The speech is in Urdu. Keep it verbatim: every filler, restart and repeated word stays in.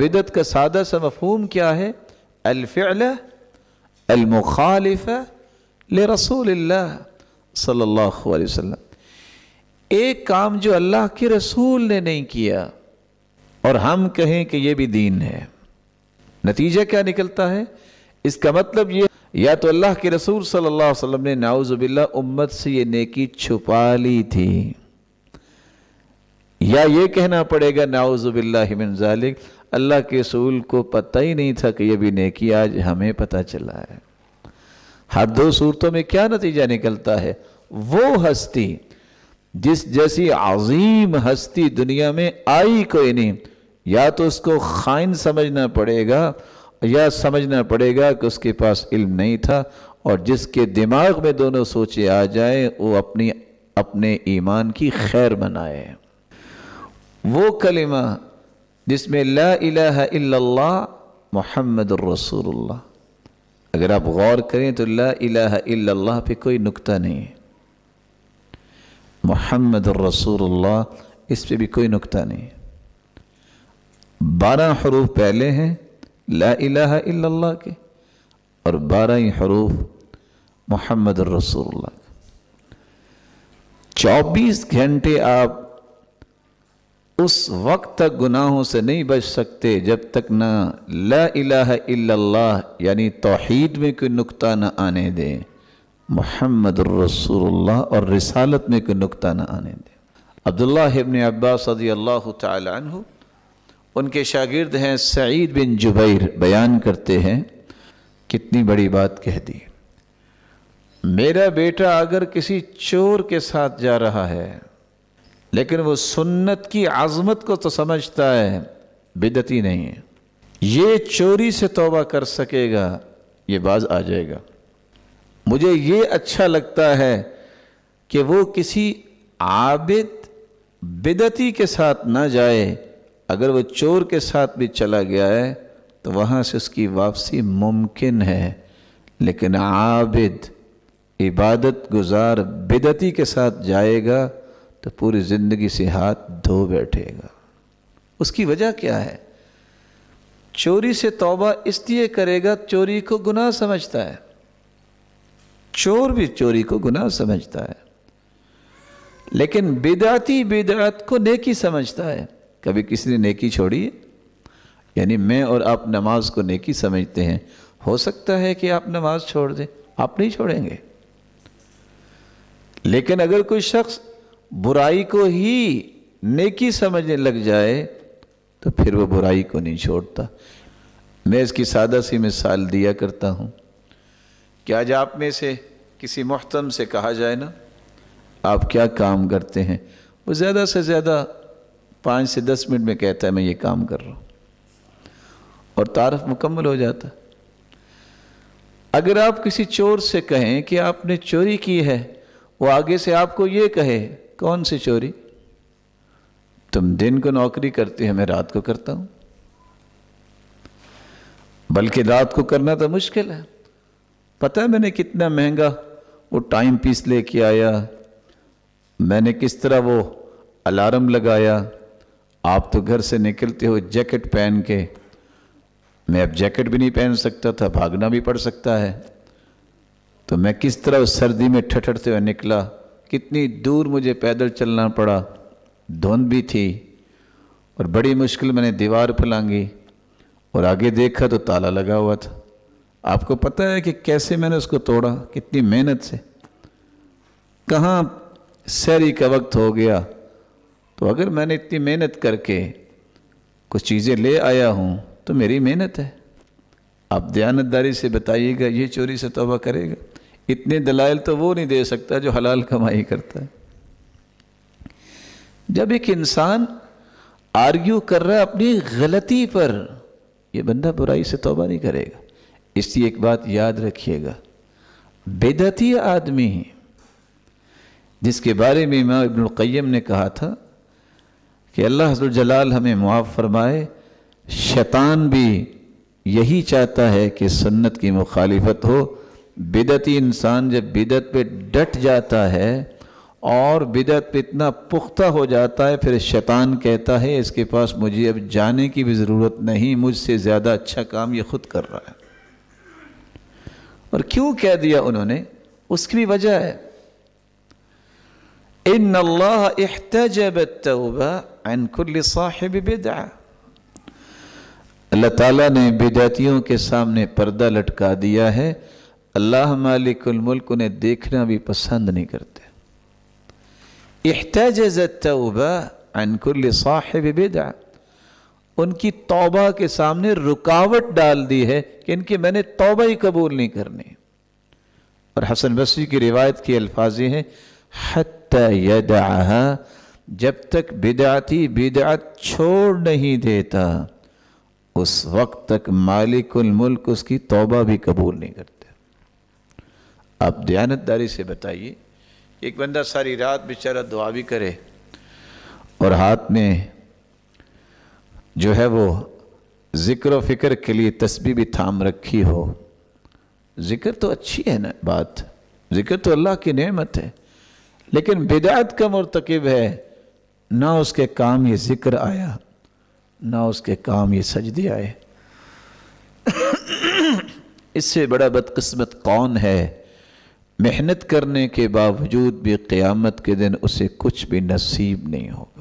بدعت کا سادہ سا مفہوم کیا ہے؟ الفعل المخالف لرسول اللہ صلی اللہ علیہ وسلم، ایک کام جو اللہ کے رسول نے نہیں کیا اور ہم کہیں کہ یہ بھی دین ہے۔ نتیجہ کیا نکلتا ہے؟ اس کا مطلب یہ، یا تو اللہ کے رسول صلی اللہ علیہ وسلم نے نعوذ باللہ امت سے یہ نیکی چھپا لی تھی، یا یہ کہنا پڑے گا نعوذ باللہ من ذالک، اللہ کے رسول کو پتہ ہی نہیں تھا کہ یہ بھی نیکی آج ہمیں پتہ چلا ہے۔ ہر دو صورتوں میں کیا نتیجہ نکلتا ہے؟ وہ ہستی جس جیسی عظیم ہستی دنیا میں آئی کوئی نہیں، یا تو اس کو خائن سمجھنا پڑے گا یا سمجھنا پڑے گا کہ اس کے پاس علم نہیں تھا، اور جس کے دماغ میں دونوں سوچے آ جائیں وہ اپنی اپنے ایمان کی خیر منائے۔ وہ کلمہ جس میں لا الہ الا اللہ محمد الرسول اللہ، اگر آپ غور کریں تو لا الہ الا اللہ پہ کوئی نکتہ نہیں ہے، محمد الرسول اللہ اس پہ بھی کوئی نکتہ نہیں ہے۔ بارہ حروف پہلے ہیں لا الہ الا اللہ کے، اور بارہ ہی حروف محمد الرسول اللہ کے۔ چوبیس گھنٹے آپ اس وقت تک گناہوں سے نہیں بچ سکتے جب تک نہ لا الہ الا اللہ یعنی توحید میں کوئی نکتہ نہ آنے دیں، محمد الرسول اللہ اور رسالت میں کوئی نکتہ نہ آنے دیں۔ عبداللہ ابن عباس رضی اللہ تعالی عنہ، ان کے شاگرد ہیں سعید بن جبیر، بیان کرتے ہیں کتنی بڑی بات کہہ دی۔ میرا بیٹا اگر کسی چور کے ساتھ جا رہا ہے لیکن وہ سنت کی عظمت کو تو سمجھتا ہے، بدعتی نہیں ہے، یہ چوری سے توبہ کر سکے گا، یہ باز آ جائے گا۔ مجھے یہ اچھا لگتا ہے کہ وہ کسی عابد بدعتی کے ساتھ نہ جائے، اگر وہ چور کے ساتھ بھی چلا گیا ہے تو وہاں سے اس کی واپسی ممکن ہے، لیکن عابد عبادت گزار بدعتی کے ساتھ جائے گا تو پوری زندگی سے ہاتھ دھو بیٹھے گا۔ اس کی وجہ کیا ہے؟ چوری سے توبہ اس لیے کرے گا، چوری کو گناہ سمجھتا ہے، چور بھی چوری کو گناہ سمجھتا ہے، لیکن بدعتی بدعت کو نیکی سمجھتا ہے۔ کبھی کسی نے نیکی چھوڑی ہے؟ یعنی میں اور آپ نماز کو نیکی سمجھتے ہیں، ہو سکتا ہے کہ آپ نماز چھوڑ دیں، آپ نہیں چھوڑیں گے، لیکن اگر کوئی شخص برائی کو ہی نیکی سمجھنے لگ جائے تو پھر وہ برائی کو نہیں چھوڑتا۔ میں اس کی سادہ سی مثال دیا کرتا ہوں کہ آج آپ میں سے کسی محترم سے کہا جائے نا آپ کیا کام کرتے ہیں، وہ زیادہ سے زیادہ پانچ سے دس منٹ میں کہتا ہے میں یہ کام کر رہا ہوں، اور تعارف مکمل ہو جاتا۔ اگر آپ کسی چور سے کہیں کہ آپ نے چوری کی ہے، وہ آگے سے آپ کو یہ کہے کون سی چوری؟ تم دن کو نوکری کرتے ہیں، میں رات کو کرتا ہوں، بلکہ رات کو کرنا تو مشکل ہے۔ پتہ ہے میں نے کتنا مہنگا وہ ٹائم پیس لے کے آیا، میں نے کس طرح وہ الارم لگایا، آپ تو گھر سے نکلتے ہو جیکٹ پہن کے، میں اب جیکٹ بھی نہیں پہن سکتا تھا، بھاگنا بھی پڑ سکتا ہے، تو میں کس طرح اس سردی میں ٹھٹھرتے ہوئے نکلا، کتنی دور مجھے پیدل چلنا پڑا، دھند بھی تھی، اور بڑی مشکل میں نے دیوار پہ لانگی، اور آگے دیکھا تو تالا لگا ہوا تھا۔ آپ کو پتہ ہے کہ کیسے میں نے اس کو توڑا، کتنی محنت سے، کہاں سحری کا وقت ہو گیا، تو اگر میں نے اتنی محنت کر کے کچھ چیزیں لے آیا ہوں تو میری محنت ہے۔ آپ دیانتداری سے بتائیے گا یہ چوری سے توبہ کرے گا؟ اتنے دلائل تو وہ نہیں دے سکتا جو حلال کمائی کرتا ہے۔ جب ایک انسان آرگیو کر رہا ہے اپنی غلطی پر، یہ بندہ برائی سے توبہ نہیں کرے گا۔ اس لیے ایک بات یاد رکھیے گا، بدعتی آدمی جس کے بارے میں امام ابن القیم نے کہا تھا کہ اللہ عز و جلال ہمیں معاف فرمائے، شیطان بھی یہی چاہتا ہے کہ سنت کی مخالفت ہو۔ بدعتی انسان جب بدعت پہ ڈٹ جاتا ہے اور بدعت پہ اتنا پختہ ہو جاتا ہے، پھر شیطان کہتا ہے اس کے پاس مجھے اب جانے کی بھی ضرورت نہیں، مجھ سے زیادہ اچھا کام یہ خود کر رہا ہے۔ اور کیوں کہہ دیا انہوں نے؟ اس کی بھی وجہ ہے، ان اللہ احتجب التوبہ عن کل صاحب بدعہ، اللہ تعالیٰ نے بدعتیوں کے سامنے پردہ لٹکا دیا ہے۔ اللہ مالک الملک انہیں دیکھنا بھی پسند نہیں کرتے۔ احتجز التوبہ عن کل صاحب بدعہ، ان کی توبہ کے سامنے رکاوٹ ڈال دی ہے کہ ان کی میں نے توبہ ہی قبول نہیں کرنی۔ اور حسن بصری کی روایت کی الفاظ یہ ہیں، حتی یدعہا، جب تک بدعتی بدعت چھوڑ نہیں دیتا اس وقت تک مالک الملک اس کی توبہ بھی قبول نہیں کرتے۔ آپ دیانتداری سے بتائیے، ایک بندہ ساری رات بیچارہ دعا بھی کرے اور ہاتھ میں جو ہے وہ ذکر و فکر کے لیے تسبیح بھی تھام رکھی ہو، ذکر تو اچھی ہے نا بات، ذکر تو اللہ کی نعمت ہے، لیکن بدعت کا مرتکب ہے، نہ اس کے کام یہ ذکر آیا، نہ اس کے کام یہ سجدے آئے۔ اس سے بڑا بدقسمت کون ہے؟ محنت کرنے کے باوجود بھی قیامت کے دن اسے کچھ بھی نصیب نہیں ہوگا۔